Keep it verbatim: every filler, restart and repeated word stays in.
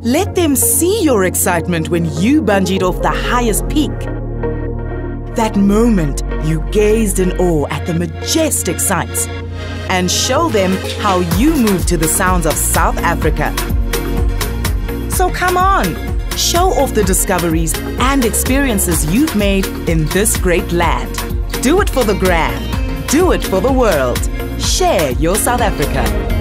Let them see your excitement when you bungeed off the highest peak. That moment you gazed in awe at the majestic sights. And show them how you move to the sounds of South Africa. So come on, show off the discoveries and experiences you've made in this great land. Do it for the gram. Do it for the world. Share your South Africa.